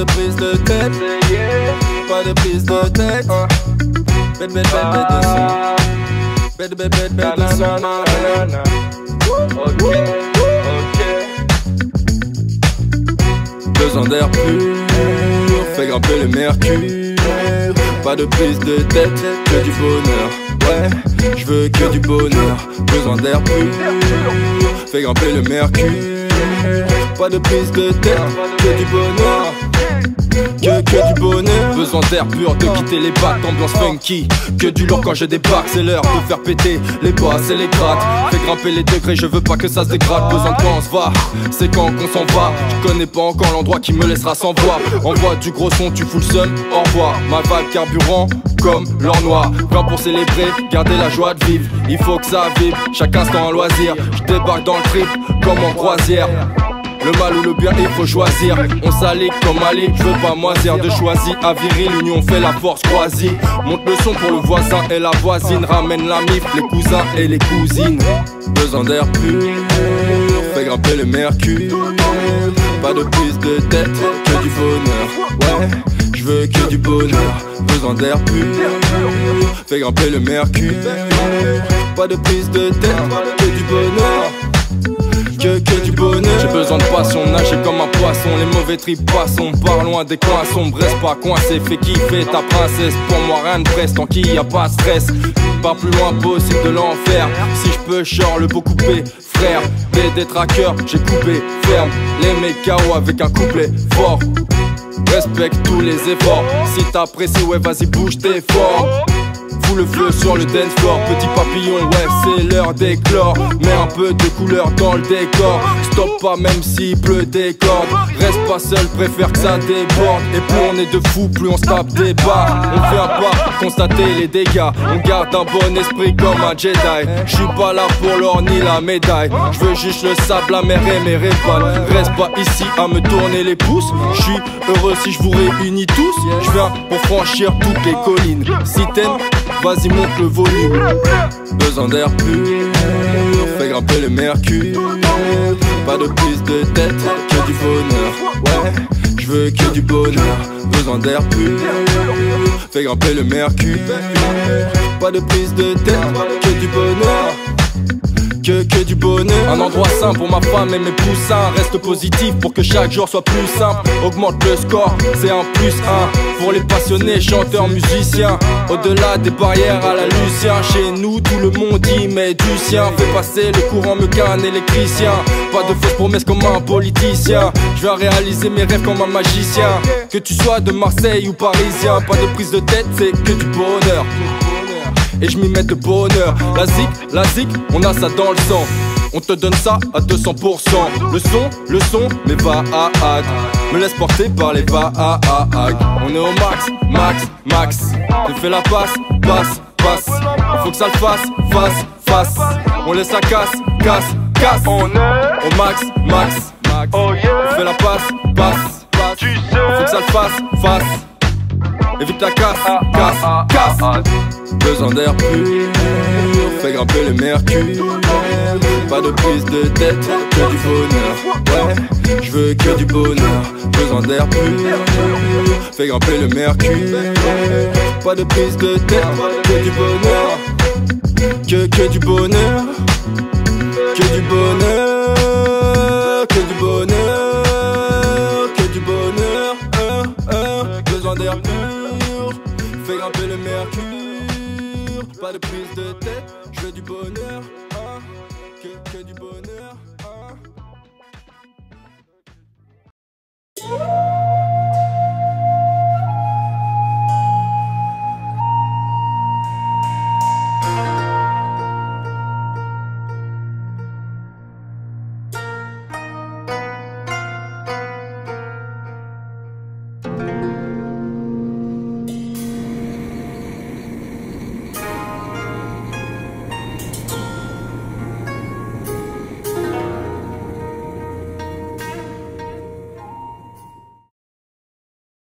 de prise de tête, pas de prise de tête. Bête, bête, bête, bête de son. Bête, bête, bête, bête de son. Ok, ok. Besoin d'air pur, fait grimper le mercure. Pas de prise de tête, que du bonheur. Ouais, je veux que du bonheur. Besoin d'air pur, fait grimper le mercure. Pas de prise de tête, que du bonheur. Que du bonheur. Besoin d'air pur, de quitter les bacs, ambiance funky. Que du lourd quand je débarque, c'est l'heure de faire péter les basses et les grattes. Fais grimper les degrés, je veux pas que ça se dégrade. Besoin de quand on se va, c'est quand qu'on s'en va. Je connais pas encore l'endroit qui me laissera sans voix. Envoie du gros son, tu fous le seum, au revoir. Ma vibe carburant comme l'or noir. Viens pour célébrer, garder la joie de vivre. Il faut que ça vibre, chaque instant un loisir. Je débarque dans le trip comme en croisière. Le mal ou le bien, il faut choisir. On s'allie comme Ali, je veux pas moisir. De choisir à viril, l'union fait la force croisée. Monte le son pour le voisin et la voisine. Ramène la mif, les cousins et les cousines. Besoin d'air pur, fait grimper le mercure. Pas de prise de tête, que du bonheur. Ouais, je veux que du bonheur. Besoin d'air pur, fait grimper le mercure. Pas de prise de tête, que du bonheur. Que du bonheur. J'ai besoin de passion, nager comme un poisson. Les mauvais trips passons, par loin des coins sombres. Reste pas coincé, fais kiffer ta princesse. Pour moi rien de presse, tant qu'il y a pas de stress. Pas plus loin possible de l'enfer. Si je peux, genre le beau coupé. Frère, des trackers, j'ai coupé ferme. Les mecs KO avec un couplet fort. Respecte tous les efforts. Si t'apprécies, ouais vas-y bouge tes forts. Fous le feu sur le dance floor. Petit papillon, ouais c'est l'heure d'éclore. Mets un peu de couleur dans le décor. Stop pas même s'il pleut des cordes. Reste pas seul, préfère que ça déborde. Et plus on est de fous, plus on se tape des barres. On vient pas constater les dégâts. On garde un bon esprit comme un Jedi. J'suis pas là pour l'or ni la médaille. J'veux juste le sable, la mer et mes répales. Reste pas ici à me tourner les pouces. J'suis heureux si je vous réunis tous. J'viens pour franchir toutes les collines. Si t'aimes, vas-y monte le volume. Besoin d'air pur, fait grimper le mercure. Pas de prise de tête, que du bonheur. Ouais, je veux que du bonheur. Besoin d'air pur, fait grimper le mercure. Pas de prise de tête, que du bonheur. Que du bonheur. Un endroit sain pour ma femme et mes poussins. Reste positif pour que chaque jour soit plus simple. Augmente le score, c'est un plus 1. Pour les passionnés, chanteurs, musiciens. Au-delà des barrières à la Lucien. Chez nous, tout le monde y met du sien. Fais passer le courant, me canne électricien. Pas de fausses promesses comme un politicien. Je viens réaliser mes rêves comme un magicien. Que tu sois de Marseille ou parisien. Pas de prise de tête, c'est que du bonheur. Et je m'y mets de bonheur. La zik, on a ça dans le sang. On te donne ça à 200%. Le son, mais va à ag. Me laisse porter par les va à ag. On est au max. Tu fais la passe. Faut que ça le fasse. On laisse la casse. On est au max. Oh yeah. On fait la passe. Tu sais. Faut que ça le fasse. Évite la casse. Besoin d'air pur, fait grimper le mercure. Pas de prise de tête, que du bonheur. Ouais, je veux que du bonheur. Besoin d'air pur, fait grimper le mercure. Pas de prise de tête, que du bonheur. Que du bonheur. Que du bonheur. Que du bonheur. Que du bonheur. Besoin d'air pur, fait grimper le mercure. Pas de prise de tête, je veux du bonheur, que du bonheur.